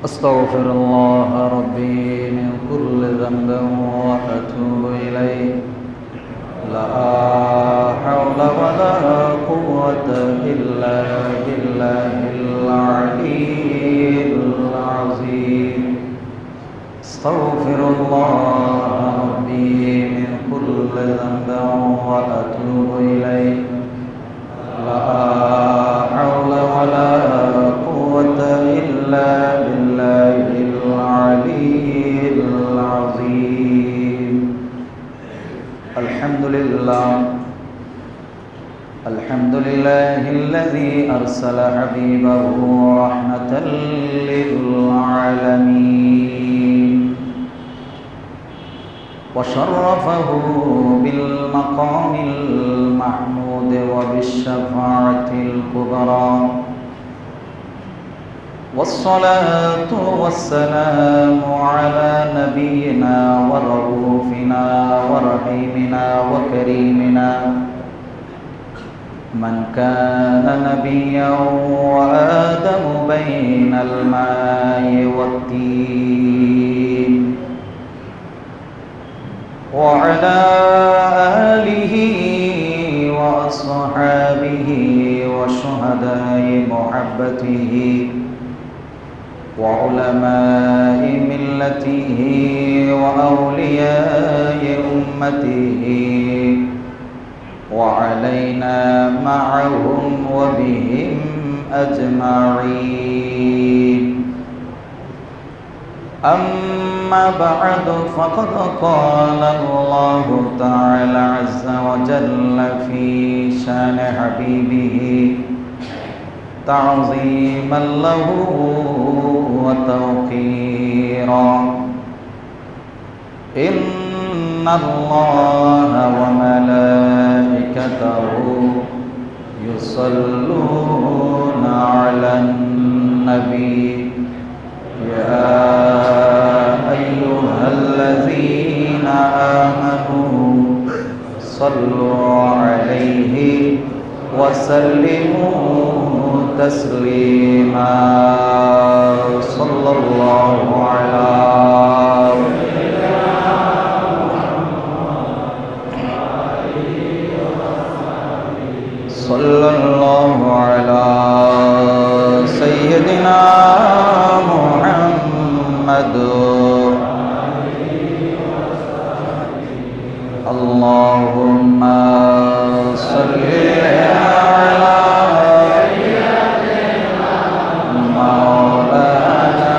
أستغفر الله ربي من كل ذنب وأتوب إليه. لا حول ولا قوة إلا بالله العلي العظيم. أستغفر الله ربي من كل ذنب وأتوب إليه. لا حول ولا قوة إلا بالله العلي العظيم. الحمد لله الذي أرسل حبيبه رحمة للعالمين وشرفه بالمقام المحمود وبالشفاعة الكبرى، والصلاة والسلام على نبينا ورؤوفنا ورحيمنا وكريمنا من كان نبيا وآدم بين الماء والطين، وعلى آله وأصحابه وشهداء محبته وعلماء ملته وأولياء أمته، وعلينا معهم وبهم أجمعين. أما بعد، فقد قال الله تعالى عز وجل في شان حبيبه تعظيما له وتوقيرا: إن الله وملائكته يصلون على النبي يا أيها الذين آمنوا صلوا عليه وسلموا تسليما. صلى الله على صلى الله على سيدنا محمد. اللهم صل على مولانا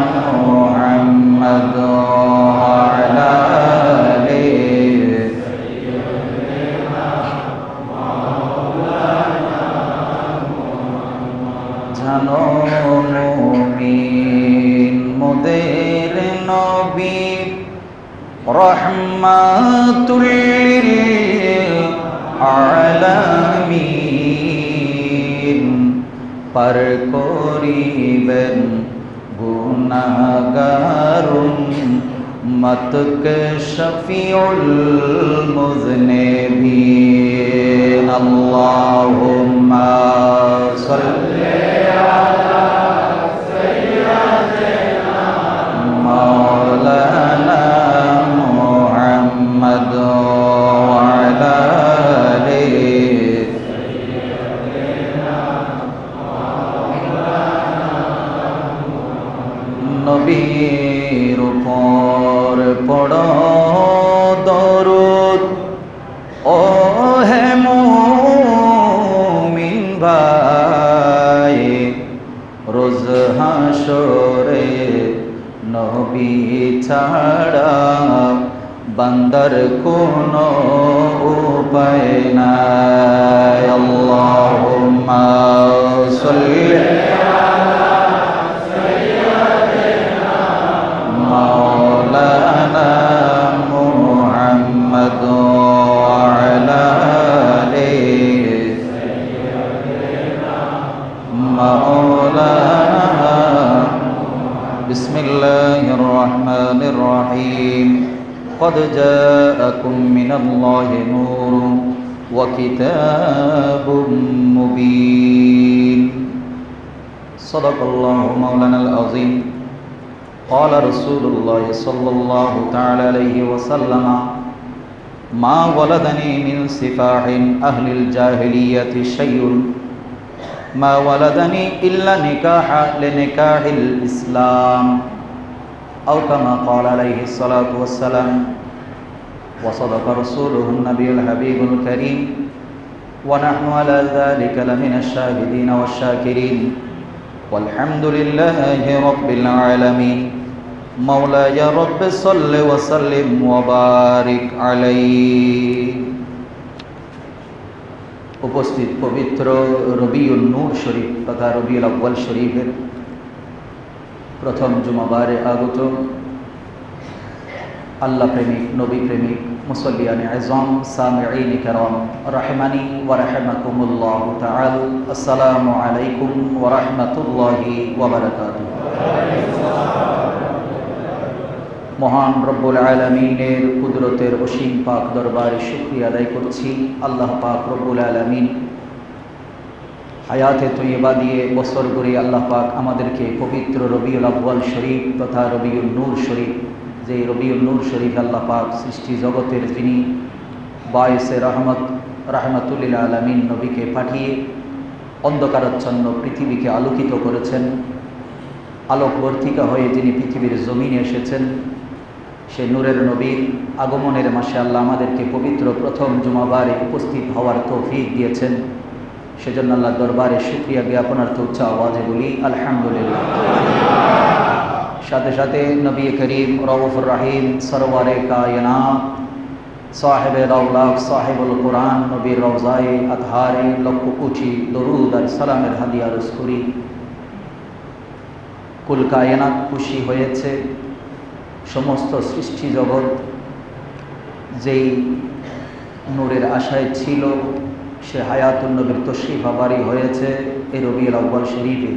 محمد وعلى آله জানো মুমিন মোদের নবী রহমাতুল লিল আলামিন, পার করিবেন গুনাহগারুন উম্মতকে শফিউল মুযনিবিন। আল্লাহুম্মা সাল্লি আলা সাইয়্যিদিনা মাওলানা মুহাম্মদ ওয়া আলা আলিহি নবীর উপর পড়ো দরুদ ও হে মুমিন ভাই, রোজ হাসরে নবী ছাড়া বান্দার কোনো উপায় নাই। আল্লাহুম্মা সাল্লি مولانا محمد وعلى آله مولانا. بسم الله الرحمن الرحيم. قد جاءكم من الله نور وكتاب مبين. صدق الله مولانا العظيم قال رسول الله صلى الله تعالى عليه وسلم ما ولدني من سفاح أهل الجاهلية شيء ما ولدني إلا لنكاح الإسلام أو كما قال عليه الصلاة والسلام وصدق رسوله النبي الحبيب الكريم ونحن على ذلك لمن الشاهدين والشاكرين والحمد لله رب العالمين مولاي رب صل وسلم وبارك عليه উপস্থিত পবিত্র রবিউল নূর শরীফ তথা রবিউল আউয়াল শরীফের প্রথম জুমাবারে আগত আল্লাহ প্রেমিক নবী প্রেমিক মুসল্লিয়ানে আযম সামিঈন কিরাম রাহিমানি ওয়া রাহিমাকুমুল্লাহ তাআলা আসসালামু আলাইকুম ওয়া রাহমাতুল্লাহি ওয়া বারাকাতুহু। মহান রব্বুল আলামিনের কুদরতের অসীম পাক দরবারে শুকরিয়া আদায় করছি। আল্লাহ পাক রব্বুল আলামিন হায়াতে তৈয়বা দিয়ে বছর ঘুরে আল্লাহ পাক আমাদেরকে পবিত্র রবিউল আউয়াল শরীফ তথা রবিউল নূর শরীফ, যে রবিউল নূর শরীফ আল্লাহ পাক সৃষ্টি জগতের যিনি বায়সে রাহমাতুল লিল আলামিন নবীকে পাঠিয়ে অন্ধকারাচ্ছন্ন পৃথিবীকে আলোকিত করেছেন, আলোকবর্তিকা হয়ে যিনি পৃথিবীর জমিনে এসেছেন, সে নূরের নবীর আগমনের মাসে আল্লাহ আমাদেরকে পবিত্র প্রথম জুমাবারে উপস্থিত হওয়ার তৌফিক দিয়েছেন। সেজন্য আল্লাহ দরবারে শুকরিয়া জ্ঞাপনার্থে উচ্চ আওয়াজে বলি আলহামদুলিল্লাহ। সাথে সাথে নবী করিম রউফুর রহিম সরওয়ারে কায়নাত সাহেবে রওলাক সাহেবুল কোরআন নবীর রওজায়ে আতহারে লক্ষ কোটি দরুদ আর সালামের হাদিয়া আরজ করি। কুল কায়নাত খুশি হয়েছে, সমস্ত সৃষ্টি জগৎ যেই নূরের আশায় ছিল সে হায়াতুন নবীর তশরিফ আবারি হয়েছে এই রবিউল আউয়াল শরীফে।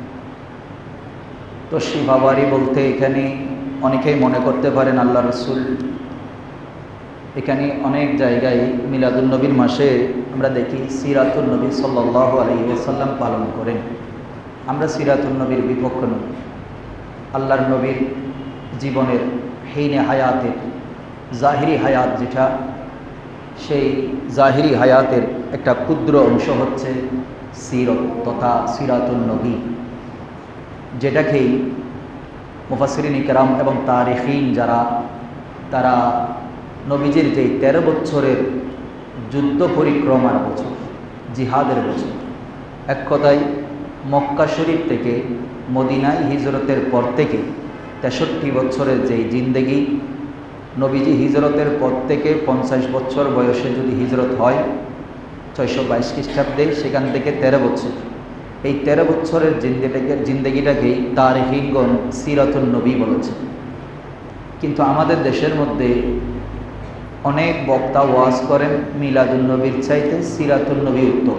তশরিফ আবারি বলতে এখানে অনেকেই মনে করতে পারেন আল্লাহ রসুল, এখানে অনেক জায়গায় মিলাদুন নবীর মাসে আমরা দেখি সিরাতুন নবী সাল্লাল্লাহু আলাইহি ওয়াসাল্লাম পালন করেন। আমরা সিরাতুন নবীর বিপক্ষ নই। আল্লাহর নবীর জীবনের হেইনে হায়াতের জাহিরি হায়াত যেটা, সেই জাহিরি হায়াতের একটা ক্ষুদ্র অংশ হচ্ছে সিরত তথা সিরাতুন নবী, যেটাকেই মুফাসসিরিন কিরাম এবং তারিখিন যারা তারা নবীজির যেই 13 বছরের যুদ্ধ পরিক্রমার বছর, জিহাদের বছর, এক কথায় মক্কা শরীফ থেকে মদিনায় হিজরতের পর থেকে 63 বছরের যেই জিন্দেগি, নবীজি হিজরতের পর থেকে 50 বছর বয়সে যদি হিজরত হয় 622 খ্রিস্টাব্দে, সেখান থেকে 13 বছর, এই 13 বছরের জিন্দেগিটাকেই তারিখিনগণ সিরাতুন নবী বলেছে। কিন্তু আমাদের দেশের মধ্যে অনেক বক্তা ওয়াজ করেন মিলাদুন নবীর চাইতে সিরাতুন নবী উত্তম,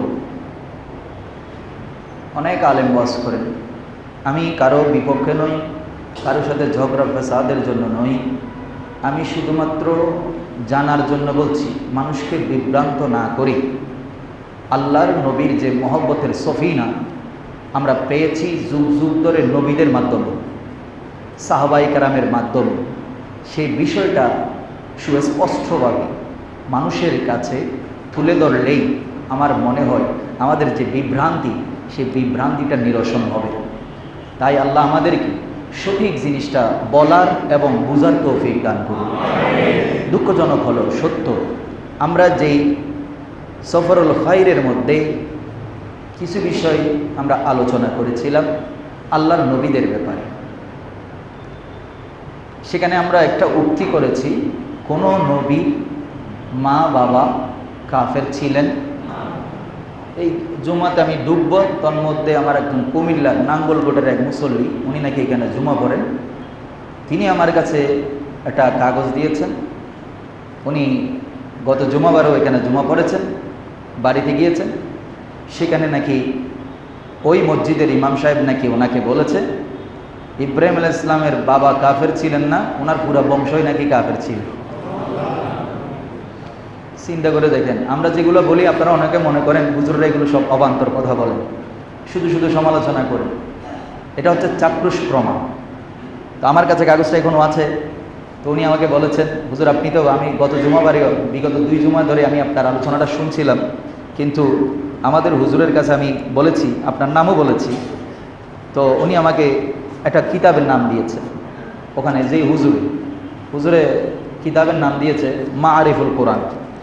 অনেক আলেম ওয়াজ করেন। আমি কারো বিপক্ষে নই, কারোর সাথে ঝগড়া ফেসাদের জন্য নই, আমি শুধুমাত্র জানার জন্য বলছি, মানুষকে বিভ্রান্ত না করি। আল্লাহর নবীর যে মহব্বতের সফিনা আমরা পেয়েছি যুগ যুগ ধরে নবীদের মাধ্যমে, সাহাবাই কেরামের মাধ্যমে, সেই বিষয়টা সুস্পষ্টভাবে মানুষের কাছে তুলে ধরলেই আমার মনে হয় আমাদের যে বিভ্রান্তি, সেই বিভ্রান্তিটা নিরসন হবে। তাই আল্লাহ আমাদেরকে সঠিক জিনিসটা বলার এবং বুঝার তৌফিক দান করুন। দুঃখজনক হলো সত্য, আমরা যেই সফরুল খায়রের মধ্যে কিছু বিষয় আমরা আলোচনা করেছিলাম আল্লাহর নবীদের ব্যাপারে। সেখানে আমরা একটা উক্তি করেছি, কোনো নবী মা বাবা কাফের ছিলেন। এই জুমাতে আমি ডুবব, তন্মধ্যে আমার একজন কুমিল্লার নাঙ্গলকোটের এক মুসল্লি, উনি নাকি এখানে জুমা পড়েন, তিনি আমার কাছে একটা কাগজ দিয়েছেন। উনি গত জুমাবারও এখানে জুমা পড়েছেন, বাড়িতে গিয়েছেন, সেখানে নাকি ওই মসজিদের ইমাম সাহেব নাকি ওনাকে বলেছে ইব্রাহিম আলাইহিস সালামের বাবা কাফের ছিলেন না, ওনার পুরো বংশই নাকি কাফের ছিল। চিন্তা করে দেখেন, আমরা যেগুলো বলি আপনারা অনেকে মনে করেন হুজুররা এগুলো সব অবান্তর কথা বলেন, শুধু শুধু সমালোচনা করেন। এটা হচ্ছে চাক্ষুষ প্রমাণ। তো আমার কাছে কাগজটা এখনও আছে। তো উনি আমাকে বলেছেন, হুজুর আপনি তো, আমি গত জুমাবারে বিগত 2 জুমা ধরে আমি আপনার আলোচনাটা শুনছিলাম, কিন্তু আমাদের হুজুরের কাছে আমি বলেছি, আপনার নামও বলেছি, তো উনি আমাকে একটা কিতাবের নাম দিয়েছে। ওখানে যেই হুজুরে কিতাবের নাম দিয়েছে মাআরিফুল কোরআন,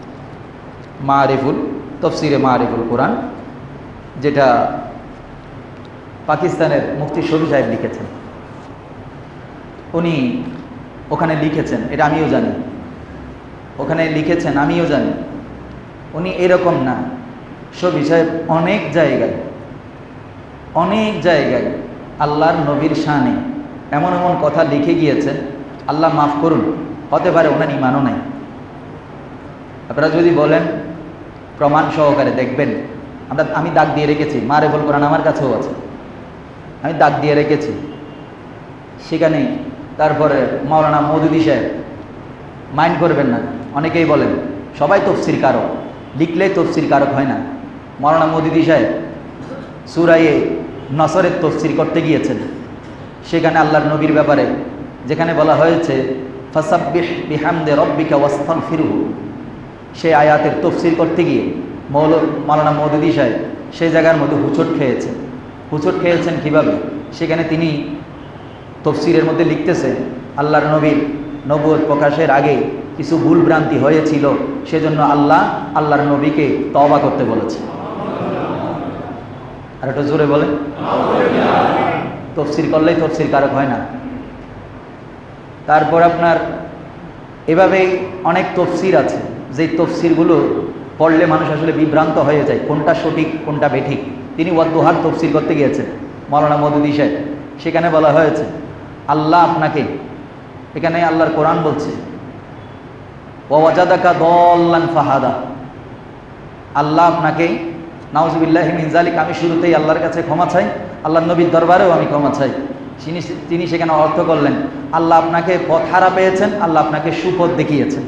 তফসিরে মাআরিফুল কোরআন, যেটা পাকিস্তানের মুফতি শফি সাহেব লিখেছেন। উনি ওখানে লিখেছেন, এটা আমিও জানি, ওখানে লিখেছেন আমিও জানি। উনি এরকম না, শফি সাহেব অনেক জায়গায় আল্লাহর নবীর শানে এমন এমন কথা লিখে গিয়েছেন, আল্লাহ মাফ করুন, হতে পারে ওনার ইমানও নাই। আপনারা যদি বলেন প্রমাণ সহকারে দেখবেন, আমি দাগ দিয়ে রেখেছি, মাআরিফুল কোরআন আমার কাছেও আছে, আমি দাগ দিয়ে রেখেছি সেখানে। তারপরে মাওলানা মওদুদী সাহেব, মাইন্ড করবেন না, অনেকেই বলেন সবাই তফসির কারক, লিখলেই তফসির কারক হয় না। মাওলানা মওদুদী সাহেব সূরায়ে নসরের তফসির করতে গিয়েছেন, সেখানে আল্লাহর নবীর ব্যাপারে যেখানে বলা হয়েছে ফাসাব্বিহ বিহামদি রাব্বিকা ওয়াস্তাগফিরহু, সেই আয়াতের তফসির করতে গিয়ে মাওলানা মওদুদী সাহেব সেই জায়গার মধ্যে হুচট খেয়েছেন কিভাবে? সেখানে তিনি তফসিরের মধ্যে লিখতেছে, আল্লাহর নবীর নবুয়ত প্রকাশের আগে কিছু ভুল ভ্রান্তি হয়েছিল, সেজন্য আল্লাহর নবীকে তওবা করতে বলেছে। আর একটু জোরে বলেন, তফসির করলেই তফসির কারক হয় না। তারপর আপনার এভাবেই অনেক তফসির আছে, যেই তফসিরগুলো পড়লে মানুষ আসলে বিভ্রান্ত হয়ে যায়, কোনটা সঠিক কোনটা বেঠিক। তিনি ওয়াদ্দুহার তফসির করতে গিয়েছেন মাওলানা মওদুদী সাহেব, সেখানে বলা হয়েছে আল্লাহ আপনাকে, এখানে আল্লাহর কোরআন বলছে ওয়াজাদাকা দাল্লান ফাহাদা, আল্লাহ আপনাকে, নাউযুবিল্লাহি মিন যালিক, আমি শুরুতেই আল্লাহর কাছে ক্ষমা চাই, আল্লাহর নবীর দরবারেও আমি ক্ষমা চাই। তিনি সেখানে অর্থ করলেন আল্লাহ আপনাকে পথ হারা পেয়েছেন, আল্লাহ আপনাকে সুপথ দেখিয়েছেন।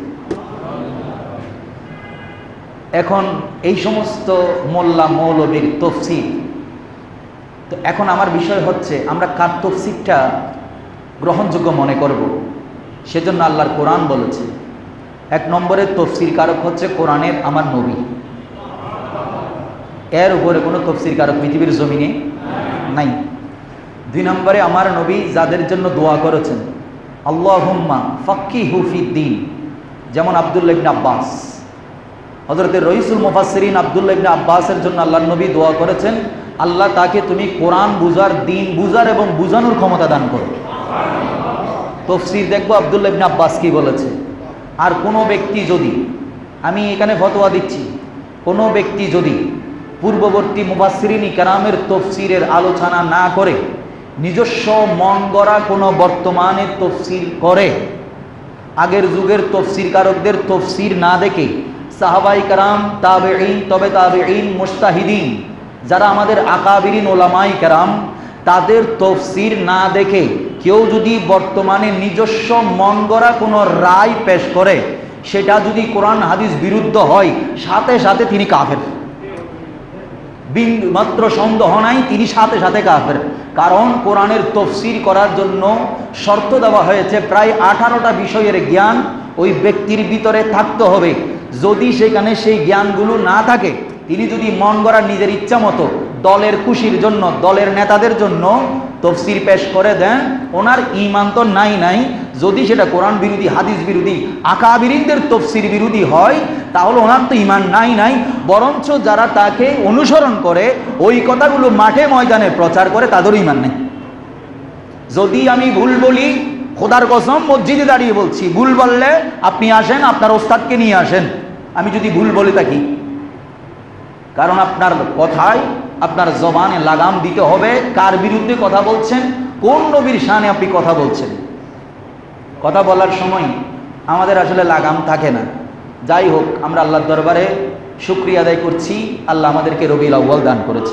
এখন এই সমস্ত মোল্লা মৌলবীর তফসির, তো এখন আমার বিষয় হচ্ছে আমরা কার তফসিরটা গ্রহণযোগ্য মনে করব। সেজন্য আল্লাহর কোরআন বলেছে 1 নম্বরের তফসির কারক হচ্ছে কোরআনের আমার নবী, এর উপরে কোনো তফসির কারক পৃথিবীর জমিনে নাই। 2 নম্বরে আমার নবী যাদের জন্য দোয়া করেছেন আল্লাহুম্মা ফাক্কিহু ফিদ্দীন, যেমন আব্দুল্লাহ ইবনে আব্বাস, হযরতের রইসুল মুফাসসিরিন আব্দুল্লাহ ইবনে আব্বাসের জন্য আল্লাহর নবী দোয়া করেছেন, আল্লাহ তাকে তুমি কোরআন বুঝার, দিন বুঝার এবং বুঝানোর ক্ষমতা দান করো। তফসির দেখবো আব্দুল্লাহ ইবনে আব্বাস কি বলেছে। আর কোনো ব্যক্তি যদি, আমি এখানে ফতোয়া দিচ্ছি, কোনো ব্যক্তি যদি পূর্ববর্তী মুফাসসিরিন ইকরামের তফসিরের আলোচনা না করে নিজস্ব মন গড়া কোনো বর্তমানে তফসির করে, আগের যুগের তফসির কারকদের তফসির না দেখে, সাহাবায়ে কেরাম, তাবেঈন, তবে তাবেঈন, মুজতাহিদিন, যারা আমাদের আকাবিরিন ওলামায়ে কেরাম, তাদের তফসির না দেখে কেউ যদি বর্তমানে নিজস্ব মন গড়া কোনো রায় পেশ করে, সেটা যদি কোরআন হাদিস বিরুদ্ধ হয়, সাথে সাথে তিনি কাফের, বিন্দুমাত্র সন্দেহ নাই, তিনি সাথে সাথে কাফের। কারণ কোরআনের তফসির করার জন্য শর্ত দেওয়া হয়েছে, প্রায় 18টা বিষয়ের জ্ঞান ওই ব্যক্তির ভিতরে থাকতে হবে। যদি সেখানে সেই জ্ঞানগুলো না থাকে, তিনি যদি মন গড়া নিজের ইচ্ছা মতো দলের খুশির জন্য, দলের নেতাদের জন্য তফসির পেশ করে দেন, ওনার ঈমান তো নাই। যদি সেটা কোরআন বিরোধী, হাদিস বিরোধী, আকাবিরিনদের তফসির বিরোধী হয়, তাহলে ওনার তো ঈমান নাই। বরঞ্চ যারা তাকে অনুসরণ করে, ওই কথাগুলো মাঠে ময়দানে প্রচার করে, তাদেরও ঈমান নেই। যদি আমি ভুল বলি, খোদার কসম মসজিদে দাঁড়িয়ে বলছি, ভুল বললে আপনি আসেন, আপনার ওস্তাদকে নিয়ে আসেন, আমি যদি ভুল বলে থাকি। কারণ আপনার কথায়, আপনার জবানে লাগাম দিতে হবে, কার বিরুদ্ধে কথা বলছেন, কোন নবীর শানে আপনি কথা বলছেন। কথা বলার সময় আমাদের আসলে লাগাম থাকে না। যাই হোক, আমরা আল্লাহর দরবারে শুকরিয়া আদায় করছি, আল্লাহ আমাদেরকে রবিউল আউয়াল দান করেছে।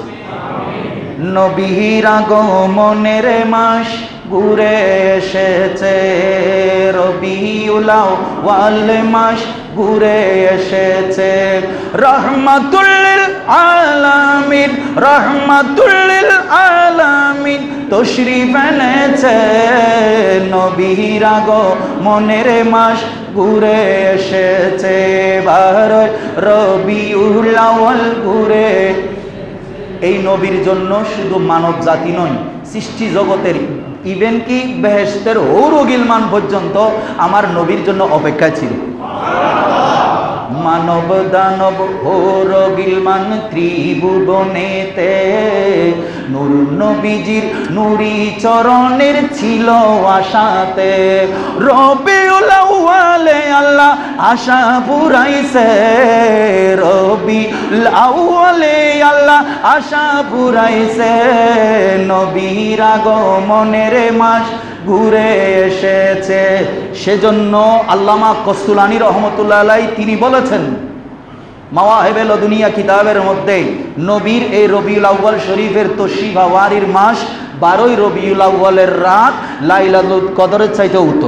নবীর আগমনের মাস ঘুরে এসেছে, রবিউল আউয়াল মাস ঘুরে এসেছে, রহমাতুল লিল আলামিন, রহমাতুল লিল আলামিন আলামিন তশরিফ এনেছে, নবীর আগমনের মাস ঘুরে এসেছে, 12 রবিউল আউয়াল ঘুরে। এই নবীর জন্য শুধু মানব জাতি নয়, সৃষ্টি জগতের ইভেন কি বেহেশতের ঔরগিলমান পর্যন্ত আমার নবীর জন্য অপেক্ষায় ছিল। মানব দানব ঔরগিলমান ত্রিভুবনেতে নূর নবীজির নুরি চরণের ছিল আশাতে। রবিউল আউয়ালে আল্লাহ আশা পুরাইছে, রবিউল আউয়ালে আল্লাহ আশা পুরাইছে, নবীর আগমনের মাস ঘুরে এসেছে। সেজন্য আল্লামা কস্তুলানী রহমতুল্লাহ আলাইহি তিনি বলেছেন মাওয়াহিবে লদুনিয়া কিতাবের মধ্যে, নবীর এই রবিউল আউয়াল শরীফের তশরিফ আওয়ারির মাস 12 রবিউল আউয়ালের রাত লাইলাতুল কদরের চাইতে উত্তম।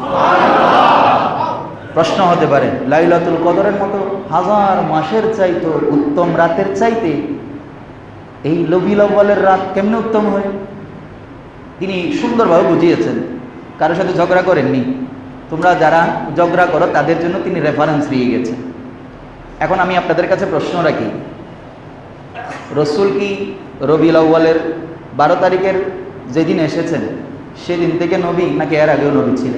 প্রশ্ন হতে পারে, লাইলাতুল কদরের মতো হাজার মাসের চাইতে উত্তম রাতের চাইতে এই রবিউল আউয়ালের রাত কেমনে উত্তম হয়? তিনি সুন্দরভাবে বুঝিয়েছেন, কারোর সাথে ঝগড়া করেননি। তোমরা যারা ঝগড়া করো তাদের জন্য তিনি রেফারেন্স দিয়ে গেছেন। এখন আমি আপনাদের কাছে প্রশ্ন রাখি, রসুল কি রবিউল আউয়ালের 12 তারিখের যেদিন এসেছেন সেদিন থেকে নবী, নাকি এর আগেও নবী ছিলেন?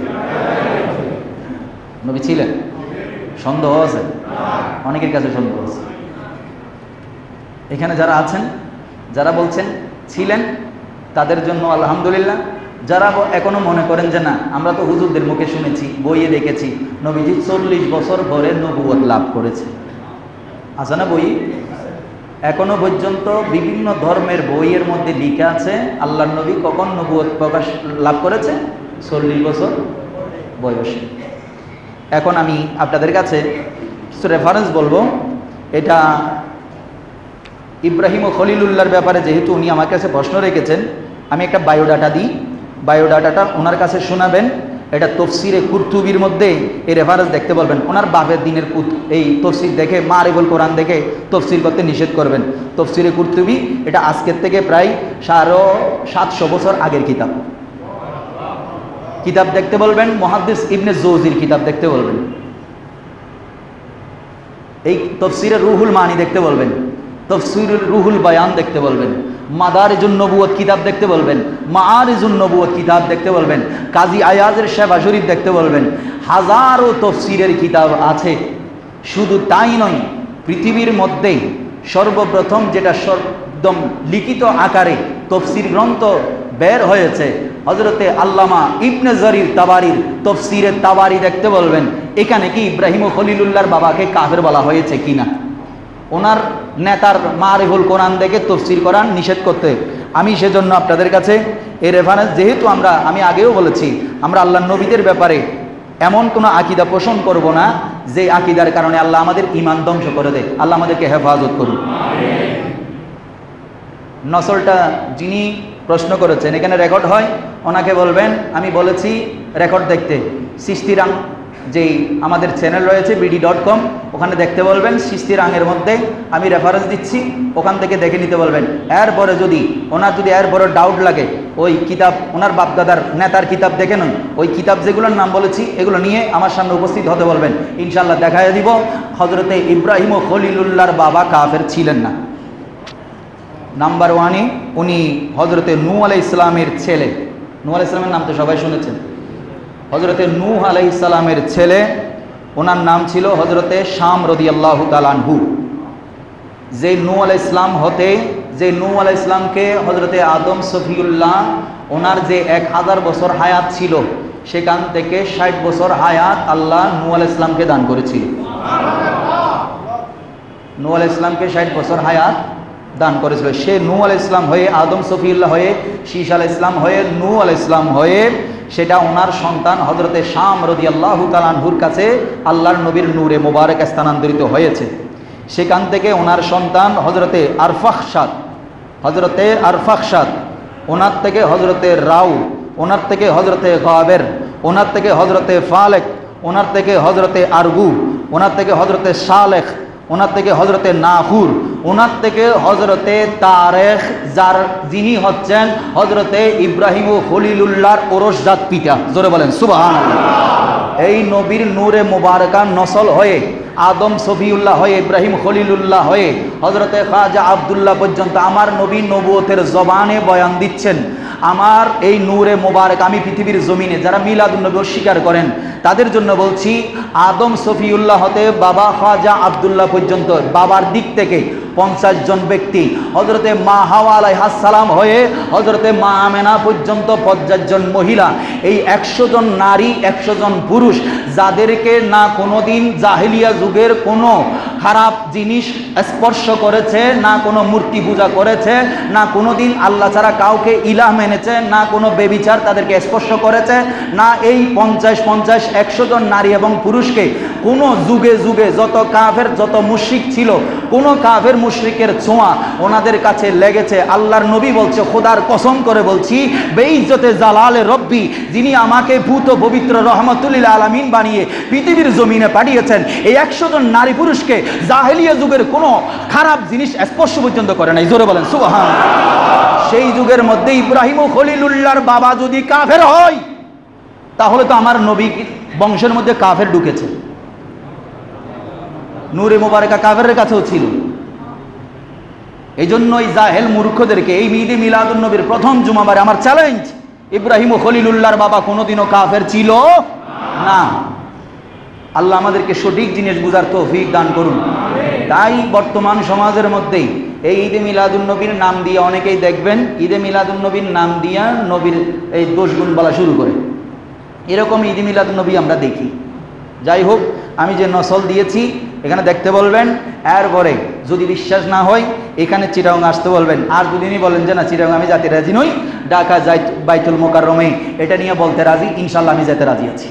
নবী ছিলেন? সন্দেহ আছে? অনেকের কাছে সন্দেহ আছে। এখানে যারা আছেন, যারা বলছেন ছিলেন, তাদের জন্য আলহামদুলিল্লাহ। যারা এখনো মনে করেন যে না, আমরা তো হুজুরদের মুখে শুনেছি, বইয়ে দেখেছি নবীজি 40 বছর পরে নবুয়ত লাভ করেছে, আছে না বই? এখনো পর্যন্ত বিভিন্ন ধর্মের বইয়ের মধ্যে লিখা আছে আল্লাহর নবী কখন নবুয়ত প্রকাশ লাভ করেছে? 40 বছর বয়সে। এখন আমি আপনাদের কাছে কিছু রেফারেন্স বলবো। এটা ইব্রাহিম ও খলিলুল্লাহর ব্যাপারে, যেহেতু উনি আমার কাছে প্রশ্ন রেখেছেন, আমি একটা বায়োডাটা দিই, বায়োডাটাটা ওনার কাছে শোনাবেন। এটা তফসিরে কুরতুবির মধ্যে এই রেফারেন্স দেখতে বলবেন। ওনার বাপের দিনের এই তফসির দেখে, মারিফুল কোরআন দেখে তফসির করতে নিষেধ করবেন। তফসিরে কুরতুবি এটা আজকের থেকে প্রায় 750 বছর আগের কিতাব। কিতাব দেখতে বলবেন, মুহাদ্দিস ইবনে জৌজির কিতাব দেখতে বলবেন। এই তফসিরে রুহুল মানি দেখতে বলবেন, তফসিরুল রুহুল বায়ান দেখতে বলবেন, মাদারিজুন নবুয়ত কিতাব দেখতে বলবেন, মাআরিজুন নবুয়ত কিতাব দেখতে বলবেন, কাজী আয়াজের শেফা শরীফ দেখতে বলবেন। হাজারো তফসিরের কিতাব আছে। শুধু তাই নয়, পৃথিবীর মধ্যে সর্বপ্রথম যেটা একদম লিখিত আকারে তফসির গ্রন্থ বের হয়েছে, হযরতে আল্লামা ইবনে জারির তাবারির তফসিরে তাবারি দেখতে বলবেন। এখানে কি ইব্রাহিম ও খলিলুল্লাহর বাবাকে কাফের বলা হয়েছে কিনা? ওনার নেতার মারিফুল কোরআন দেখে তফসির কোরআন নিষেধ করতে। আমি সেজন্য আপনাদের কাছে এই রেফারেন্স, যেহেতু আমি আগেও বলেছি, আমরা আল্লাহর নবীদের ব্যাপারে এমন কোনো আকীদা পোষণ করব না যে আকীদার কারণে আল্লাহ আমাদের ঈমান ধ্বংস করে দেয়। আল্লাহ আমাদেরকে হেফাজত করুন। নসলটা যিনি প্রশ্ন করেছেন, এখানে রেকর্ড হয়, ওনাকে বলবেন আমি বলেছি রেকর্ড দেখতে। সিস্তিরাং যেই আমাদের চ্যানেল রয়েছে BD.com, ওখানে দেখতে বলবেন। সিস্তিরাঙের মধ্যে আমি রেফারেন্স দিচ্ছি, ওখান থেকে দেখে নিতে বলবেন। এরপরে যদি ওনার এরপরে ডাউট লাগে, ওই কিতাব ওনার বাপদাদার নেতার কিতাব দেখে নয়, ওই কিতাব যেগুলোর নাম বলেছি এগুলো নিয়ে আমার সামনে উপস্থিত হতে বলবেন। ইনশাআল্লাহ দেখায় দিব হযরতে ইব্রাহিম ও খলিলুল্লাহর বাবা কাফের ছিলেন না। নাম্বার 1, উনি হযরতে নূহ আলাইহিস সালামের ছেলে। নূহ আলাইহিস সালামের নাম তো সবাই শুনেছেন। হযরতে নূহ আলাইহিস সালামের ছেলে, ওনার নাম ছিল হযরতে শাম রাদিয়াল্লাহু তাআলা আনহু। যে নূহ আলাইহিস সালাম যে নূহ আলাইহিস সালামকে হযরতে আদম সফিউল্লাহ, ওনার যে 1000 বছর হায়াত ছিল, সেখান থেকে 60 বছর হায়াত আল্লাহ নূহ আলাইহিস সালামকে দান করেছিল। নূহ আলাইহিস সালামকে 60 বছর হায়াত দান করেছিল। সে নূহ আলাইহিস সালাম হয়ে, আদম সফিউল্লাহ হয়ে, শীশ আলাইহিস সালাম হয়ে, নূহ আলাইহিস সালাম হয়ে, সেটা ওনার সন্তান হযরতে শাম রাদিয়াল্লাহু তাআলা আনহুর কাছে আল্লাহর নবীর নূরে মোবারক স্থানান্তরিত হয়েছে। সেখান থেকে ওনার সন্তান হযরতে আরফাখশাদ, ওনার থেকে হযরতে রাউ, ওনার থেকে হযরতে গাবের, ওনার থেকে হযরতে ফালেক, ওনার থেকে হযরতে আরগু, ওনার থেকে হযরতে সালেখ, ওনার থেকে হজরতে নাহুর, ওনার থেকে হজরতে তারেখ, যিনি হচ্ছেন হজরতে ইব্রাহিম ও খলিলুল্লাহর ওরসজাত পিতা। জোরে বলেন সুবহানাল্লাহ। এই নবীর নূরে মুবারকা নসল হয়ে আদম সফিউল্লাহ হয়ে ইব্রাহিম খলিলুল্লাহ হয়ে হজরতে খাজা আব্দুল্লাহ পর্যন্ত আমার নবী নবুয়তের জবানে বয়ান দিচ্ছেন। আমার এই নূরে মোবারক আমি পৃথিবীর জমিনে যারা মিলাদুন্নবী অস্বীকার করেন তাদের জন্য বলছি, আদম সফিউল্লাহ হতে বাবা খাজা আব্দুল্লাহ পর্যন্ত বাবার দিক থেকে 50 জন ব্যক্তি, হজরতে মা হাওয়া আলাইহিস সালাম হয়ে হজরতে মা আমেনা পর্যন্ত 50 জন মহিলা, এই 100 জন নারী 100 জন পুরুষ, যাদেরকে না কোনোদিন জাহেলিয়া যুগের কোনো খারাপ জিনিস স্পর্শ করেছে, না কোনো মূর্তি পূজা করেছে, না কোনোদিন আল্লাহ ছাড়া কাউকে ইলাহ মেনেছে, না কোনো বেবিচার তাদেরকে স্পর্শ করেছে, না এই 100 জন নারী এবং পুরুষকে কোনো যুগে যুগে যত কাফের যত মুশরিক ছিল কোনো কাফের মুশরিকের ছোঁয়া ওনাদের কাছে লেগেছে। আল্লাহর নবী বলছে, খোদার কসম করে বলছি, বেইজ্জতে জালালে রব্বি, যিনি আমাকে ভূত পবিত্র রহমাতুল লিল আলামিন বানিয়ে পৃথিবীর জমিনে পাঠিয়েছেন, এই 100 জন নারী পুরুষকে জাহেলিয়া যুগের কোনো খারাপ জিনিস স্পর্শ পর্যন্ত করে নাই। জোরে বলেন সুবহানাল্লাহ। সেই যুগের মধ্যে ইব্রাহিম ও খলিলুল্লাহর বাবা যদি কাফের হয় তাহলে তো আমার নবী বংশের মধ্যে কাফের ঢুকেছে। নূরে মুবারকা কাফেরের কাছেও ছিল। এই জন্যই জাহেল মূর্খদেরকে এই ঈদে মিলাদুন নবীর প্রথম জুমাবারে আমার চ্যালেঞ্জ, ইব্রাহিম ও খলিলুল্লাহর বাবা কোনোদিনও কাফের ছিল না। আল্লাহ আমাদেরকে সঠিক জিনিস বুঝার তৌফিক দান করুন। তাই বর্তমান সমাজের মধ্যেই এই ঈদে মিলাদুন নবীর নাম দিয়ে অনেকেই দেখবেন ঈদে মিলাদুন নবীর নাম দিয়া নবীর এই দোষগুণ বলা শুরু করে। এরকম ঈদে মিলাদুন নবী আমরা দেখি। যাই হোক, আমি যে নসল দিয়েছি এখানে দেখতে বলবেন, এরপরে যদি বিশ্বাস না হয় এখানে চিটাগং আসতে বলবেন। আর দুদিনই বলেন যে না চিটাগং আমি যেতে রাজি নই, ঢাকা যাই বাইতুল মোকাররমে এটা নিয়ে বলতে রাজি, ইনশাল্লাহ আমি যেতে রাজি আছি।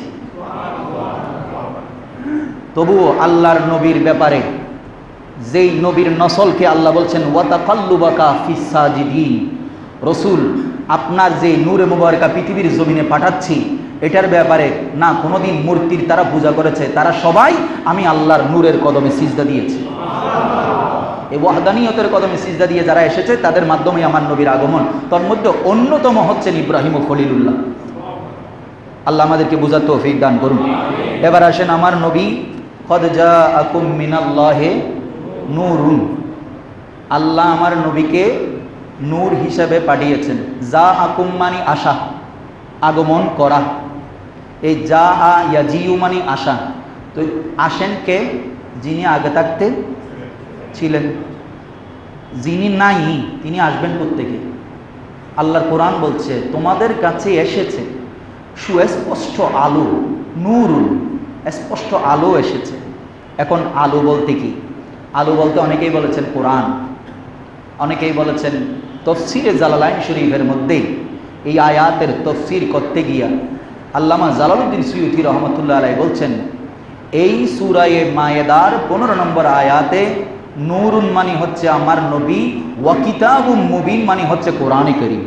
তবুও আল্লাহর নবীর ব্যাপারে যেই নবীর নসলকে আল্লাহ বলছেন ওয়াতাকাল্লুবাকা ফিস সাজিদিন, রসুল আপনার যে নূরে মুবারকা পৃথিবীর জমিনে পাঠাচ্ছি এটার ব্যাপারে না কোনোদিন মূর্তির তারা পূজা করেছে, তারা সবাই আমি আল্লাহর নূরের কদমে সিজদা দিয়েছে। এই ওয়াহদানিয়তের কদমে সিজদা দিয়ে যারা এসেছে তাদের মাধ্যমে আমার নবীর আগমন। তার মধ্যে অন্যতম হচ্ছেন ইব্রাহিম ও খলিলুল্লাহ। আল্লাহ আমাদেরকে বুঝার তৌফিক দান করুন। এবার আসেন আমার নবী, কদ জাআকুম মিনাল্লাহি নূরুন, আল্লাহ আমার নবীকে নূর হিসাবে পাঠিয়েছেন। জাআকুম মানে আশা, আগমন করা। এই জাআ ইয়াজিউ মানে আশা। তো আসেন কে? যিনি আগে থাকতে ছিলেন, যিনি নাই তিনি আসবেন কোত্থেকে? আল্লাহর কোরআন বলছে তোমাদের কাছে এসেছে সুস্পষ্ট আলো, নূরুন, স্পষ্ট আলো এসেছে। এখন আলো বলতে কি? আলো বলতে অনেকেই বলেছেন কোরআন, অনেকেই বলেছেন তাফসীরে জালালাইন শরীফের মধ্যে এই আয়াতের তাফসীর করতে গিয়া আল্লামা জালালউদ্দিন সুয়ুতী রহমতুল্লাহ আলাইহি বলছেন এই সূরায়ে মায়েদার 15 নম্বর আয়াতে নূরুন মানে হচ্ছে আমার নবী, ওয়া কিতাবুম মুবিন মানে হচ্ছে কোরআনে কারীম।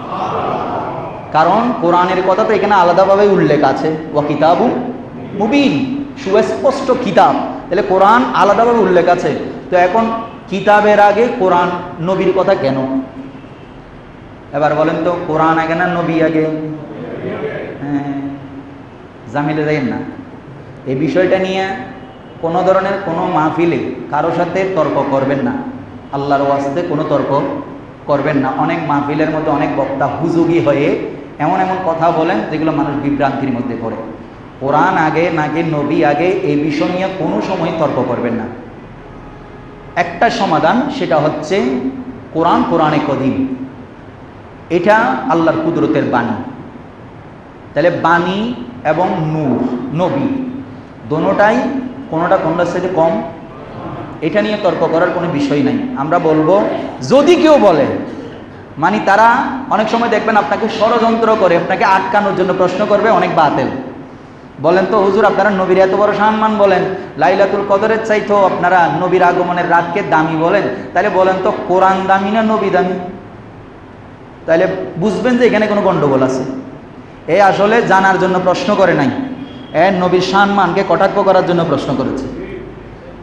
কারণ কোরআনের কথা তো এখানে আলাদাভাবে উল্লেখ আছে, ওয়া কিতাবুম মুবিন, সুস্পষ্ট কিতাব। তাহলে কোরআন আলাদাভাবে উল্লেখ আছে। তো এখন কিতাবের আগে কোরআন, নবীর কথা কেন? এবার বলেন তো, কোরআন আগে না নবী আগে? হ্যাঁ, জামিলে যাইেন না। এই বিষয়টা নিয়ে কোনো ধরনের কোনো মাহফিলে কারো সাথে তর্ক করবেন না, আল্লাহর ওয়াস্তে কোনো তর্ক করবেন না। অনেক মাহফিলের মধ্যে অনেক বক্তা হুজুগি হয়ে এমন এমন কথা বলেন যেগুলো মানুষ বিভ্রান্তির মধ্যে পড়ে। কোরআন আগে নাকি নবী আগে এই বিষয় নিয়ে কোনো সময় তর্ক করবেন না। একটা সমাধান, সেটা হচ্ছে কোরআন কোরআনে কদিম, এটা আল্লাহর কুদরতের বাণী। তাহলে বাণী এবং নূর, নবী দোনোটাই কোনোটা কোনটার সাথে কম, এটা নিয়ে তর্ক করার কোনো বিষয় নাই। আমরা বলবো যদি কেউ বলে, মানে তারা অনেক সময় দেখবেন আপনাকে ষড়যন্ত্র করে, আপনাকে আটকানোর জন্য প্রশ্ন করবে অনেক বাতিল। বলেন তো হুজুর আপনারা নবীর এত বড় সম্মান বলেন, লাইলাতুল কদরের চাইতেও আপনারা নবীর আগমনের রাতকে দামি বলেন, তাহলে বলেন তো কোরআন দামি না নবী দামি? তাহলে বুঝবেন যে এখানে কোনো গন্ডগোল আছে। এ আসলে জানার জন্য প্রশ্ন করে নাই, নবীর সম্মানকে কটাক্ষ করার জন্য প্রশ্ন করেছে।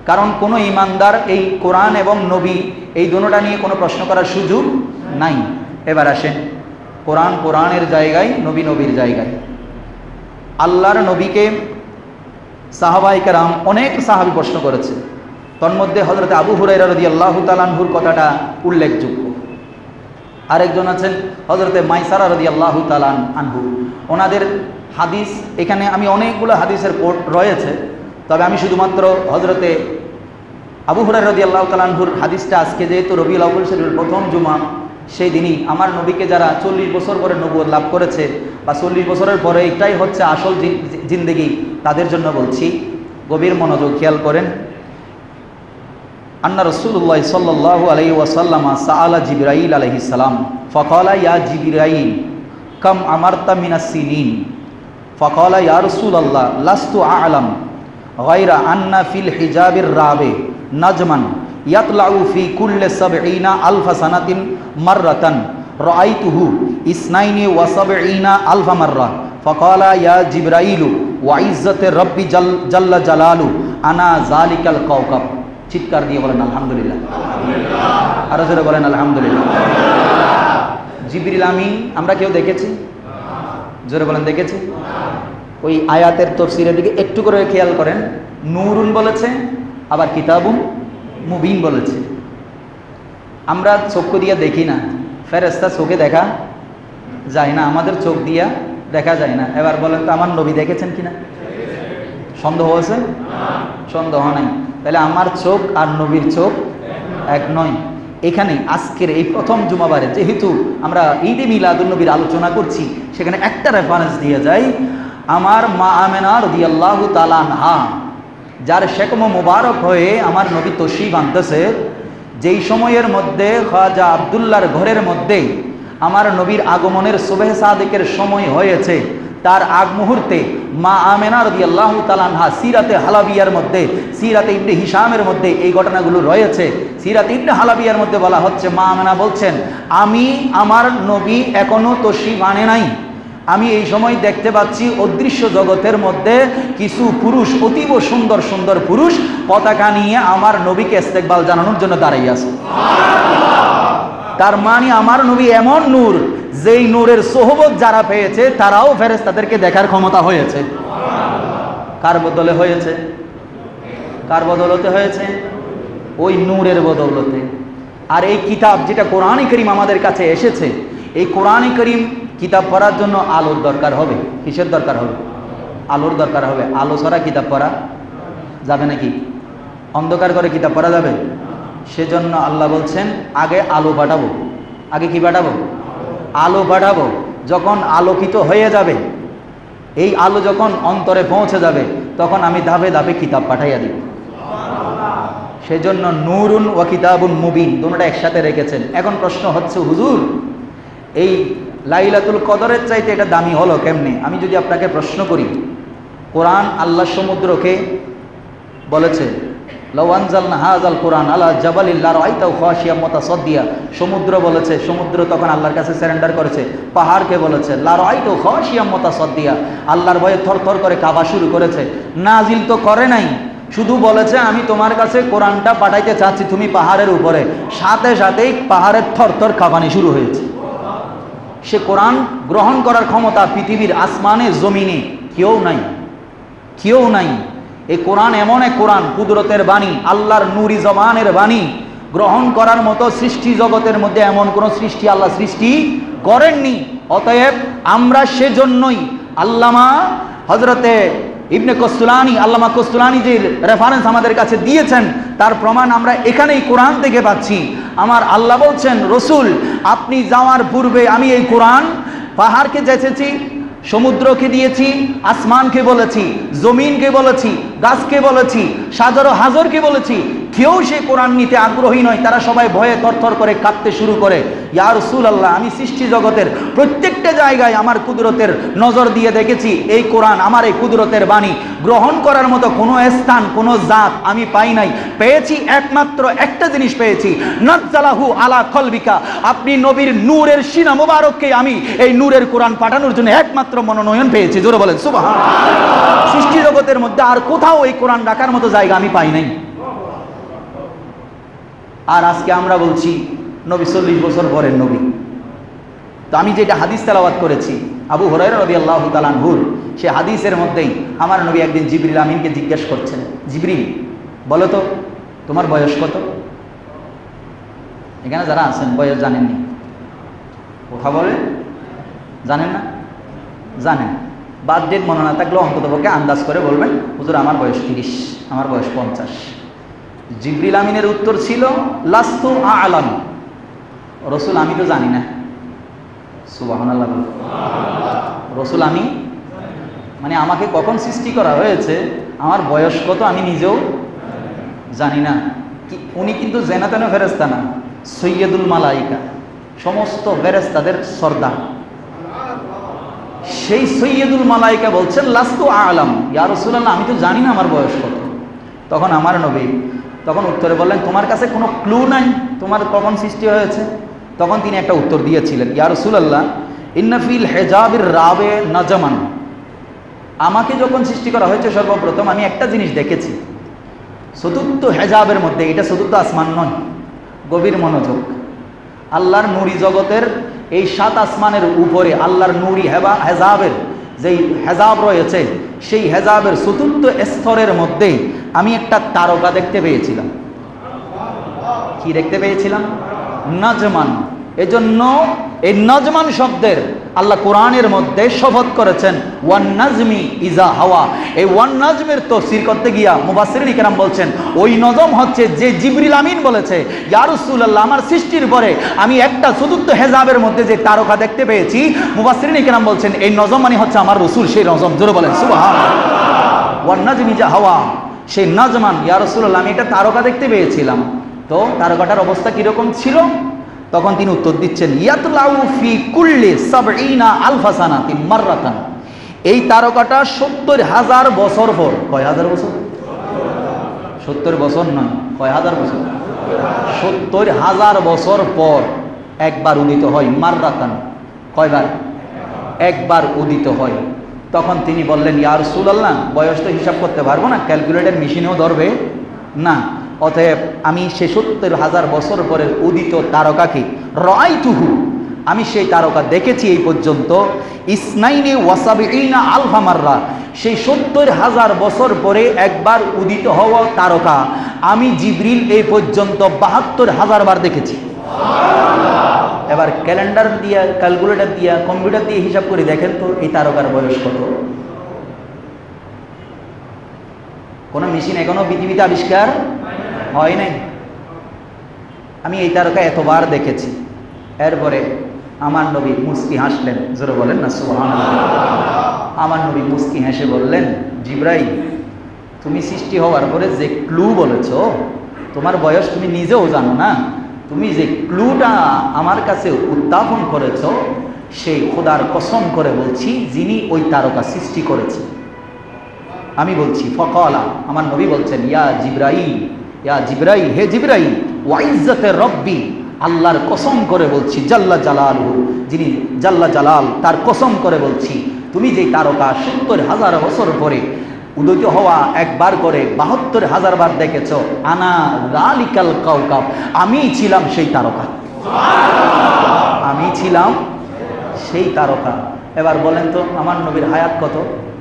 কারণ কোনো ইমানদার এই কোরআন এবং নবী এই দুটোটা নিয়ে কোনো প্রশ্ন করার সুযোগ নাই। এবার আসেন, কোরআন কোরআনের জায়গায়, নবী নবীর জায়গায়। আল্লাহর নবীকে সাহাবায়ে কেরাম অনেক সাহাবী প্রশ্ন করেছে, তন্মধ্যে হযরত আবু হুরায়রা রাদিয়াল্লাহু তাআলা আনহুর কথাটা উল্লেখযোগ্য। আরেকজন আছেন হযরতে মাইসারা রাদিয়াল্লাহু তাআলা আনহু, ওনাদের হাদিস এখানে আমি অনেকগুলো হাদিসের কোট রয়েছে, তবে আমি শুধুমাত্র হযরতে আবু হুরায়রা রাদিয়াল্লাহু তাআলা আনহুর হাদিসটা, আজকে যেহেতু রবিউল আউয়াল শরীফের প্রথম জুমা, সেই দিনই আমার নবীকে যারা 40 বছর পরে নবুয়ত লাভ করেছে বা 40 বছরের পরে এটাই হচ্ছে আসল জিন্দেগি, তাদের জন্য বলছি, গভীর মনোযোগ খেয়াল করেন। আন্না রাসূলুল্লাহ সাল্লাল্লাহু আলাইহি ওয়াসাল্লাম সাআলা জিবরাইল আলাইহিস সালাম ফাকালা ইয়া জিবরাইল কাম আমারতা মিনাস সিনিন ফাকালা ইয়া রাসূলুল্লাহ লাস্তু আ'লাম গায়রা আন্না ফিল হিজাবির রাবে নাজমান ইয়াতলাউ ফি কুল্লি 70 আলফা সানাতিন মাররাতান রাআইতুহু ইসনাইনি ওয়া 70 আলফা মাররা ফাকালা ইয়া জিবরাইল ওয়া ইজ্জাতি রাব্বি জাল্লা জালালু আনা যালিকাল কাওকাব। চিৎকার দিয়ে বলেন আলহামদুলিল্লাহ, আরো জোরে বলেন আলহামদুলিল্লাহ। জিবরিল আমিন আমরা কেউ দেখেছি? জোরে বলেন দেখেছি। ওই আয়াতের তাফসীরের দিকে একটু করে খেয়াল করেন, নূরুন বলেছে, আবার কিতাবুন মুবিন বলেছে। আমরা চক্ষু দিয়ে দেখি না, ফেরেশতা চোখে দেখা যায় না, আমাদের চোখ দিয়া দেখা যায় না। এবার বলেন তো আমার নবী দেখেছেন কিনা? সন্দেহ আছে? সন্দেহ নাই। তাহলে আমার চোখ আর নবীর চোখ এক নয়। এখানে আজকের এই প্রথম জুমাবারে যেহেতু আমরা ঈদে মিলাদুন নবীর আলোচনা করছি, সেখানে একটা রেফারেন্স দিয়ে যাই, আমার মা আমেনা রাদিয়াল্লাহু তাআলা আনহা, যার শেকম মুবারক হয়ে আমার নবী তশরিফ আনতেছে, যেই সময়ের মধ্যে খাজা আব্দুল্লাহর ঘরের মধ্যে আমার নবীর আগমনের সুবহে সাদিকের সময় হয়েছে, তার আগ মুহূর্তে মা আমেনা রাদিয়াল্লাহু তাআলা আনহা সিরাতে হালাবিয়ার মধ্যে, সিরাতে ইবনে হিশামের মধ্যে এই ঘটনাগুলো রয়েছে। সিরাতে ইবনে হালাবিয়ার মধ্যে বলা হচ্ছে, মা আমেনা বলছেন, আমি আমার নবী এখনো তশরিফ আনে নাই, আমি এই সময় দেখতে পাচ্ছি অদৃশ্য জগতের মধ্যে কিছু পুরুষ, অতীব সুন্দর সুন্দর পুরুষ পতাকা নিয়ে আমার নবীকে ইস্তেকবাল জানানোর জন্য দাঁড়িয়ে আছে। তার মানে আমার নবী এমন নূর, যেই নূরের সোহবত যারা পেয়েছে তারাও ফেরেশতাদেরকে দেখার ক্ষমতা হয়েছে। কার বদলে হয়েছে? কার বদলতে হয়েছে? ওই নূরের বদৌলতে। আর এই কিতাব যেটা কোরআন কারীম আমাদের কাছে এসেছে, এই কোরআন কারীম কিতাব পড়ার জন্য আলোর দরকার হবে। কিসের দরকার হবে? আলোর দরকার হবে। আলো ছাড়া কিতাব পড়া যাবে নাকি? অন্ধকার করে কিতাব পড়া যাবে? সেজন্য আল্লাহ বলছেন, আগে আলো পাঠাবো। আগে কি পাঠাবো? আলো পাঠাবো। যখন আলোকিত হয়ে যাবে, এই আলো যখন অন্তরে পৌঁছে যাবে, তখন আমি ধাপে ধাপে কিতাব পাঠাইয়া দিব। সেজন্য নূরুন ওয়া কিতাবুন মুবিন দুটোটা একসাথে রেখেছেন। এখন প্রশ্ন হচ্ছে, হুজুর এই লাইলাতুল কদরের চাইতে এটা দামি হলো কেমনে? আমি যদি আপনাকে প্রশ্ন করি, কোরআন আল্লাহ সমুদ্রকে বলেছে, লাউ আনজালনা হাযাল কোরআন আলা জাবালিন লারাআইতাহু খাশিয়াম মুতাসাদ্দিয়া। সমুদ্র বলেছে, সমুদ্র তখন আল্লাহর কাছে সারেন্ডার করেছে। পাহাড়কে বলেছে, লারাআইতাহু খাশিয়াম মুতাসাদ্দিয়া, আল্লাহর ভয়ে থরথর করে কাঁপা শুরু করেছে। নাজিল তো করে নাই, শুধু বলেছে আমি তোমার কাছে কোরআনটা পাঠাইতে চাচ্ছি, তুমি পাহাড়ের উপরে। সাথে সাথেই পাহাড়ের থরথর কাঁপানি শুরু হয়েছে। সে কোরআন গ্রহণ করার ক্ষমতা পৃথিবীর আসমানে জমিনে কেউ নাই, কেউ নাই। এই কোরআন এমন এক কোরআন, কুদরতের বাণী, আল্লাহর নূরি জবানের বাণী। গ্রহণ করার মতো সৃষ্টি জগতের মধ্যে এমন কোন সৃষ্টি আল্লাহ সৃষ্টি করেননি। অতএব আমরা সেজন্যই আল্লামা হযরতে ইবনে কস্তুলানি, আল্লামা কস্তুলানি যে রেফারেন্স আমাদের কাছে দিয়েছেন, তার প্রমাণ আমরা এখানেই কোরআন থেকে পাচ্ছি। আমার আল্লাহ বলছেন, রসুল আপনি যাওয়ার পূর্বে আমি এই কোরআন পাহাড়কে যেচেছি, সমুদ্রকে দিয়েছি, আসমানকে বলেছি, জমিনকে বলেছি, গাছকে বলেছি, সাজারো হাজরকে বলেছি। কেউ সে কোরআন নিতে আগ্রহী নয়, তারা সবাই ভয়ে থরথর করে কাঁপতে শুরু করে। ইয়া রাসূলুল্লাহ, আমি সৃষ্টি জগতের প্রত্যেকটা জায়গায় আমার কুদরতের নজর দিয়ে দেখেছি, এই কোরআন আমার এই কুদরতের বাণী গ্রহণ করার মতো কোনো স্থান, কোনো জাত আমি পাই নাই। পেয়েছি একমাত্র একটা জিনিস পেয়েছি, নাজ্জালাহু আলা কলবিকা, আপনি নবীর নূরের সিনা মোবারককে আমি এই নূরের কোরআন পাঠানোর জন্য একমাত্র মনোনয়ন পেয়েছি। জোরে বলেন সুবহানাল্লাহ। সৃষ্টি জগতের মধ্যে আর কোথাও এই কোরআন রাখার মতো জায়গা আমি পাই নাই। আর আজকে আমরা বলছি নবী 40 বছর পরের নবী। তো আমি যেটা হাদিস তেলাওয়াত করেছি আবু হুরায়রা রাদিয়াল্লাহু তাআলা আনহুর, সে হাদিসের মধ্যেই আমার নবী একদিন জিবরিল আমিনকে জিজ্ঞেস করছেন, জিবরিল বলো তো তোমার বয়স কত? এখানে যারা আছেন বয়স জানেননি, কথা বলে জানেন না? জানেন, বাদ ডেট মনে না থাকলেও অন্ততপক্ষে আন্দাজ করে বলবেন, হুজুর আমার বয়স 30, আমার বয়স 50। জিবরিল আমিনের উত্তর ছিল লাস্তু আ'লাম, রসুল আমি তো জানি না। সুবহানাল্লাহ। রসুল আমি মানে আমাকে কখন সৃষ্টি করা হয়েছে, আমার বয়স কত আমি নিজেও জানি না। উনি কিন্তু জেনাতেন ফেরেশতা না, সৈয়দুল মালাইকা, সমস্ত ফেরেশতাদের সর্দার। সেই সৈয়দুল মালাইকা বলছেন লাস্তু আ'লাম, ইয়া রাসূলুল্লাহ আমি তো জানি না আমার বয়স কত। তখন আমার নবী তখন উত্তরে বললেন, তোমার কাছে কোনো ক্লু নাই তোমার কখন সৃষ্টি হয়েছে? তখন তিনি একটা উত্তর দিয়েছিলেন, ইয়া রাসূলুল্লাহ ইন্না ফিল হিজাবির রাবে নাজমান, আমাকে যখন সৃষ্টি করা হয়েছে সর্বপ্রথম আমি একটা জিনিস দেখেছি, চতুর্থ হেজাবের মধ্যে, এটা চতুর্থ আসমান নয়, গভীর মনোযোগ, আল্লাহর নূরি জগতের এই 7 আসমানের উপরে আল্লাহর নূরি হেজাবের যেই হেজাব রয়েছে, সেই হেজাবের চতুর্থ স্তরের মধ্যে আমি একটা তারকা দেখতে পেয়েছিলাম। কি দেখতে পেয়েছিলাম? নাজমান। এজন্য এই নাজমান শব্দের আল্লাহ কোরআনের মধ্যে শপথ করেছেন ওয়ান নাজমি ইজা হাওয়া। এই ওয়ান নাজমের তাফসীর করতে গিয়া মুফাসসিরিন ইকরাম বলছেন ওই নজম হচ্ছে যে জিবরিল আমিন বলেছে, ইয়া রাসূলুল্লাহ আমার সৃষ্টির পরে আমি একটা চতুর্থ হেজাবের মধ্যে যে তারকা দেখতে পেয়েছি, মুফাসসিরিন ইকরাম বলছেন এই নজম মানে হচ্ছে আমার রাসূল, সেই নজম। জোরে বলেন সুবহানাল্লাহ। ওয়ান নাজমি ইজা হাওয়া, সেই নাজমান, ইয়া রাসূলুল্লাহ আমি একটা তারকা দেখতে পেয়েছিলাম। তো তারকাটার অবস্থা কিরকম ছিল? তখন তিনি উত্তর দিচ্ছেন, ইয়াতলাউ ফি কুল্লি ৭০ আলফা সানাতিন মাররাতান, এই তারকাটা ৭০,০০০ বছর পর, কয় হাজার বছর? ৭০ বছর নয়, কয় হাজার বছর? ৭০,০০০ বছর পর একবার উদিত হয়। মাররাতান কয়বার? একবার উদিত হয়। তখন তিনি বললেন, ইয়া রাসূলুল্লাহ বয়স তো হিসাব করতে পারবো না, ক্যালকুলেটর মেশিনেও ধরবে না, অতএব আমি সে ৭০,০০০ বছর পরে উদিত তারকাকে রাআইতুহু, আমি সেই তারকা দেখেছি এই পর্যন্ত ইসনাইনে ওয়াসাবিঈনা আলফা মাররা, সেই ৭০,০০০ বছর পরে একবার উদিত হওয়া তারকা আমি জিবরিল এই পর্যন্ত ৭২,০০০ বার দেখেছি। এবার ক্যালেন্ডার দিয়া, ক্যালকুলেটর দিয়া, কম্পিউটার দিয়ে হিসাব করে দেখেন তো এই তারকার বয়স কত। কোনো মেশিন এখনো পৃথিবীতে আবিষ্কার হয় নাই। আমি এই তারকা এতবার দেখেছি। এরপরে আমার নবী মুস্কি হাসলেন, জোরে বলেন না সুবহানাল্লাহ। আমার নবী মুস্কি হেসে বললেন, জিবরাইল তুমি সৃষ্টি হওয়ার পরে যে ক্লু বলেছ, তোমার বয়স তুমি নিজেও জানো না, তুমি যে ক্লুটা আমার কাছে উত্থাপন করেছ সেই খোদার কসম করে বলছি যিনি ওই তারকা সৃষ্টি করেছে। আমি বলছি ফকালা, আমার নবী বলছেন, ইয়া জিবরাইল, ইয়া জিবরাইল, হে জিবরাইল, ওয়াইজ্জাতে রব্বি, আল্লাহর কসম করে বলছি, জাল্লা জালালহু, যিনি জাল্লা জালাল তার কসম করে বলছি, তুমি যেই তারকা ৭০,০০০ বছর পরে উদিত হওয়া একবার করে ৭২,০০০ বার দেখেছ, আনা যালিকাল কাওকাব, আমি ছিলাম সেই তারকা, আমি ছিলাম সেই তারকা। এবার বলেন তো আমার নবীর হায়াত কত?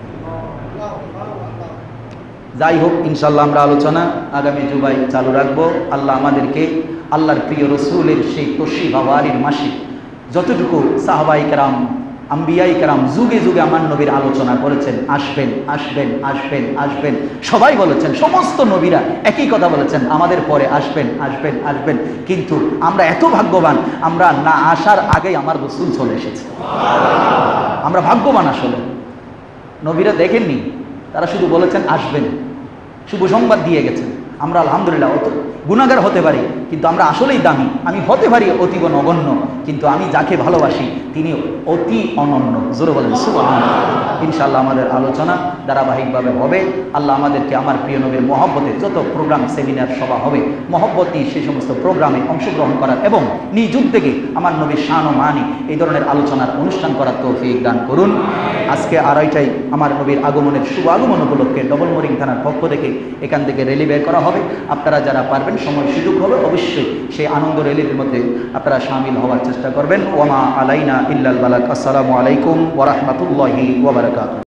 যাই হোক, ইনশাল্লাহ আমরা আলোচনা আগামী জুমায় চালু রাখবো। আল্লাহ আমাদেরকে আল্লাহর প্রিয় রসুলের সেই তশরিফ আওয়ারির মাসে যতটুকু সাহাবায়ে কেরাম, আম্বিয়ায়ে কেরাম যুগে যুগে আমার নবীর আলোচনা করেছেন, আসবেন আসবেন আসবেন আসবেন, সবাই বলেছেন, সমস্ত নবীরা একই কথা বলেছেন, আমাদের পরে আসবেন আসবেন আসবেন। কিন্তু আমরা এত ভাগ্যবান, আমরা না আসার আগেই আমার রসুল চলে এসেছে। আমরা ভাগ্যবান আসলে। নবীরা দেখেননি, তারা শুধু বলেছেন আসবেন, শুভ সংবাদ দিয়ে গেছেন। আমরা আলহামদুলিল্লাহ অত গুনাহগার হতে পারি, কিন্তু আমরা আসলেই দামি। আমি হতে পারি অতীব নগণ্য, কিন্তু আমি যাকে ভালোবাসি তিনি অতি অনন্য। জোরে বলেন সুবহানাল্লাহ। ইনশাআল্লাহ আমাদের আলোচনা ধারাবাহিকভাবে হবে। আল্লাহ আমাদেরকে আমার প্রিয় নবীর মহব্বতে যত প্রোগ্রাম, সেমিনার, সভা হবে, মহব্বত নিয়ে সেই সমস্ত প্রোগ্রামে অংশগ্রহণ করার এবং নিজ উদ্যোগে আমার নবীর শান ও মানি এই ধরনের আলোচনার অনুষ্ঠান করার তৌফিক দান করুন। আজকে 2:30টায় আমার নবীর আগমনের শুভ আগমন উপলক্ষে ডবল মোরিং থানার পক্ষ থেকে এখান থেকে র্যালি বের করা হবে। আপনারা যারা পারবেন, সময় সুযোগ হবে অবশ্যই অবশ্যই সেই আনন্দ র্যালির মধ্যে আপনারা শামিল হওয়ার চেষ্টা করবেন। ওমা আলাইনা ইল্লাল বালাগ। আসসালামু আলাইকুম ওয়া রাহমাতুল্লাহি ওয়া বারাকাতুহু।